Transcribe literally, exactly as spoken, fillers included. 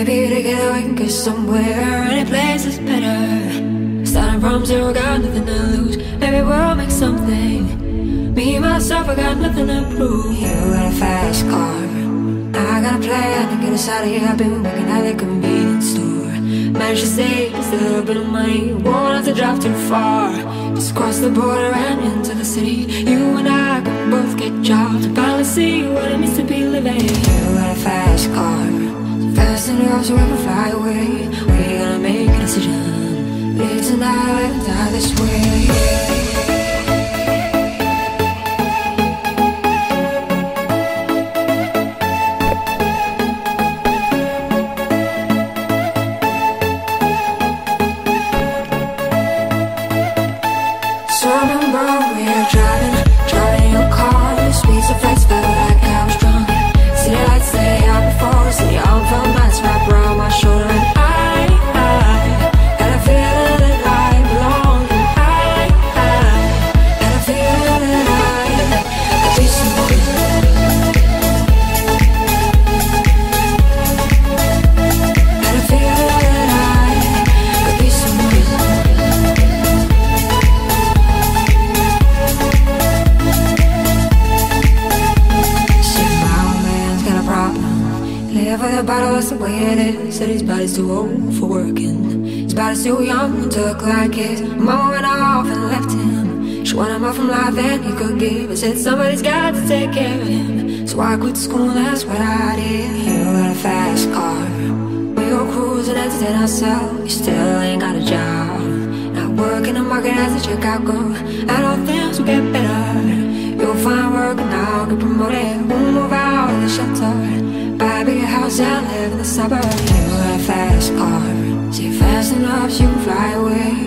Maybe together we can go somewhere. Any place is better. Starting from zero, got nothing to lose. Maybe we'll make something. Me, myself, I got nothing to prove. You got a fast car, I got a plan to get us out of here. I've been working at the convenience store. Managed to save just a little bit of money. Won't have to drive too far. Just cross the border and into the city. You and I can both get jobs and finally see what it means to be living. You got a fast car, so fast enough so we can fly away. We're gonna make a decision. Live tonight and die this way. Said his body's too old for working. His body's too young to look like his mama went off and left him. She wanted more from life than he could give. I said somebody's got to take care of him. So I quit school, that's what I did. You got a fast car, we go cruising, entertain ourselves. You still ain't got a job, not working the market as a checkout girl. I know things will get better. You'll find work and I'll get promoted. We'll move out of the shelter, buy a bigger house and live in the suburbs. You got a fast car, so you're fast enough so you can fly away.